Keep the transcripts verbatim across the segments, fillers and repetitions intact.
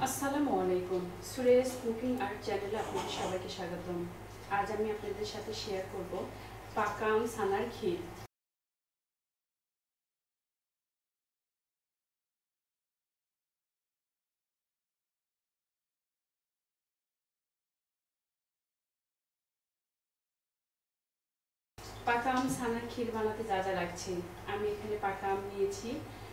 আসসালামু আলাইকুম Suresh cooking art চ্যানেলে আপনাদের সবাইকে স্বাগতম। আজ আমি আপনাদের সাথে শেয়ার করব পাকা আম ছানার ক্ষীর। পাকা আম ছানার ক্ষীর বানাতে যা যা লাগছে, আমি এখানে পাকা আম নিয়েছি,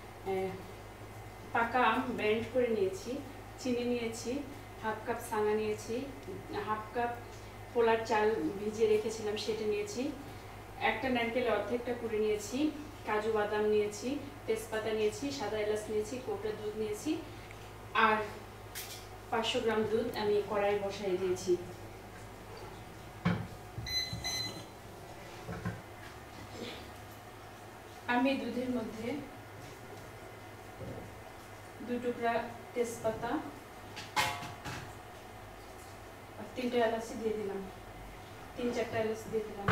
পাকা আম ব্লেন্ড করে নিয়েছি, চিনি নিয়েছি, হাফ কাপ ছানা নিয়েছি, হাফ কাপ পোলার চাল ভিজিয়ে রেখেছিলাম সেটা নিয়েছি, একটা নারকেল অর্ধেকটা করে নিয়েছি, কাজু বাদাম নিয়েছি, তেজপাতা নিয়েছি, সাদা এলাচ নিয়েছি, কোটা দুধ নিয়েছি আর পাঁচশো গ্রাম দুধ আমি কড়াই বসাই দিয়েছি। আমি দুধের মধ্যে দুই টুকরা তেজপাতা আর তিনটা এলাচি দিয়ে দিলাম, তিন চারটা এলাচি দিয়ে দিলাম।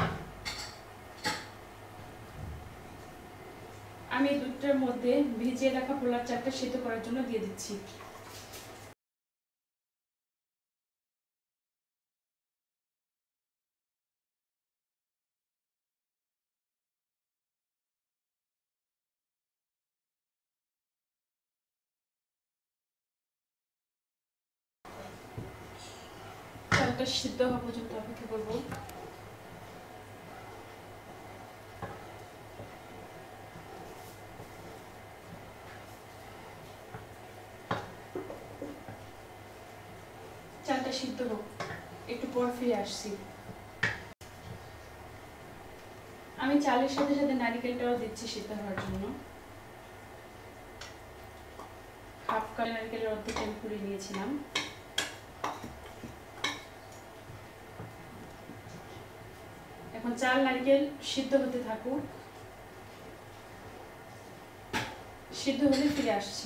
আমি দুধটার মধ্যে ভিজিয়ে রাখা পোলার চালটা সিদ্ধ করার জন্য দিয়ে দিচ্ছি। চালটা সিদ্ধ হওয়া পর্যন্ত অপেক্ষা করবো। চালটা সিদ্ধ হোক, একটু পর ফিরে আসছি। আমি চালের সাথে সাথে নারকেলটাও দিচ্ছি সিদ্ধ হওয়ার জন্য। হাফ কাপ নারকেলের অর্ধেক আমি পুড়ে নিয়েছিলাম। এখন চাল নারকেল সিদ্ধ হতে থাকুক, সিদ্ধ হলে ফিরে আসছি।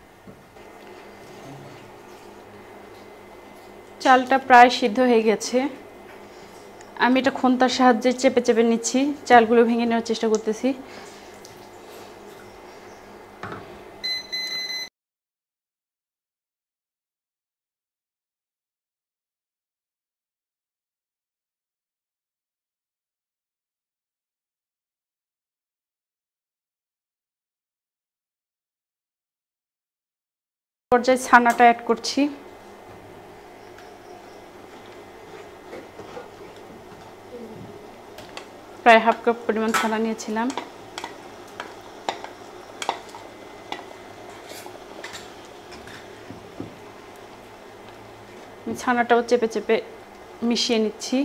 চালটা প্রায় সিদ্ধ হয়ে গেছে, আমি এটা খন্তার সাহায্যে চেপে চেপে নিচ্ছি, চালগুলো ভেঙে নেওয়ার চেষ্টা করতেছি। পর্যায়ে ছানাটা অ্যাড করছি। প্রায় হাফ কাপ পরিমাণ ছানা নিয়েছিলাম। আমি ছানাটাও চেপে চেপে মিশিয়ে নিচ্ছি।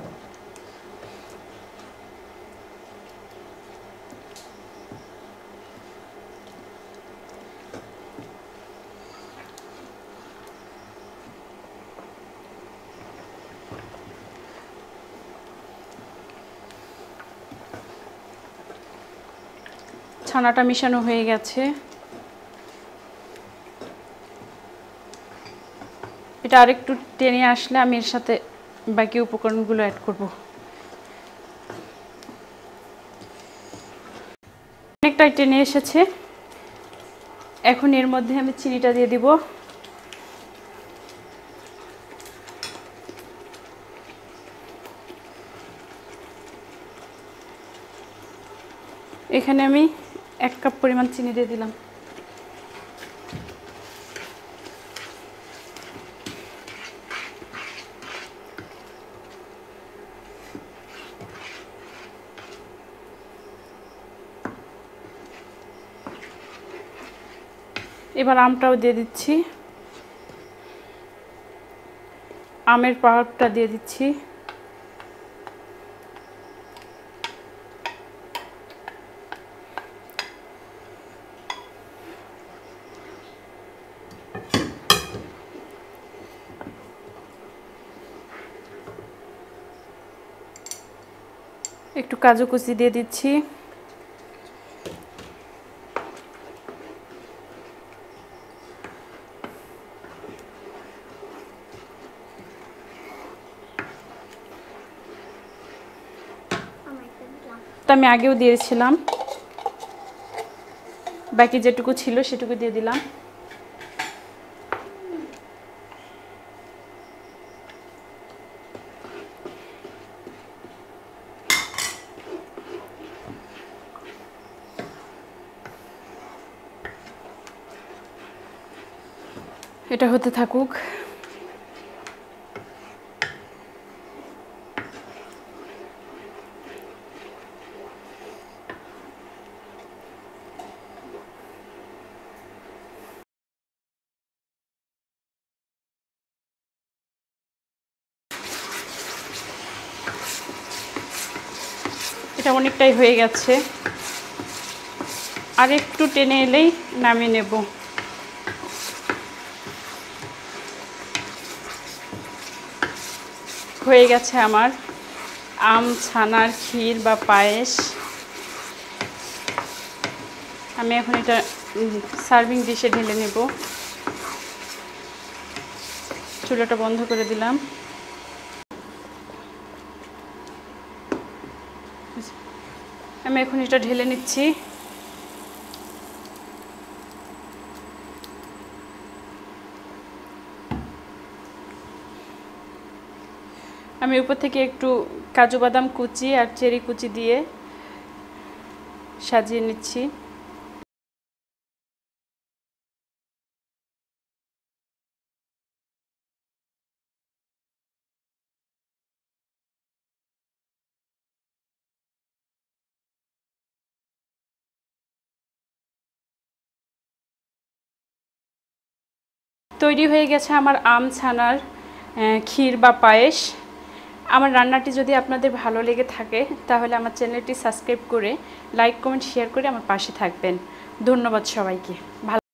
ছানাটা মিশানো হয়ে গেছে, এটা আরেকটু টেনে আসলে আমি এর সাথে বাকি উপকরণগুলো অ্যাড করব। অনেকটাই টেনে এসেছে, এখন এর মধ্যে আমি চিনিটা দিয়ে দিব। এখানে আমি এক কাপ পরিমাণ চিনি দিয়ে দিলাম। এবার আমটাও দিয়ে দিচ্ছি, আমের পাল্পটা দিয়ে দিচ্ছি। একটু কাজু কুচি দিয়ে দিচ্ছি। আমি আগেও দিয়েছিলাম, বাকি যেটুকু ছিল সেটুকু দিয়ে দিলাম। এটা হতে থাকুক। এটা অনেকটাই হয়ে গেছে, আর একটু টেনে এলেই নামিয়ে নেব। হয়ে গেছে আমার আম ছানার ক্ষীর বা পায়েস। আমি এখন এটা সার্ভিং ডিশে ঢেলে নেব। চুলাটা বন্ধ করে দিলাম। আমি এখন এটা ঢেলে নিচ্ছি। আমি উপর থেকে একটু কাজু বাদাম কুচি আর চেরি কুচি দিয়ে সাজিয়ে নিচ্ছি। তৈরি হয়ে গেছে আমার আম ছানার ক্ষীর বা পায়েস। আমার রান্নাটি যদি আপনাদের ভালো লেগে থাকে তাহলে আমার চ্যানেলটি সাবস্ক্রাইব করে লাইক কমেন্ট শেয়ার করে আমার পাশে থাকবেন। ধন্যবাদ সবাইকে। ভালো